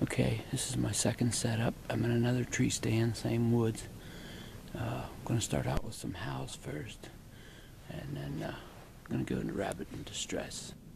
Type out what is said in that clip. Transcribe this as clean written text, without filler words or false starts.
Okay, this is my second setup. I'm in another tree stand, same woods. I'm going to start out with some house first, and then I'm going to go into rabbit in distress.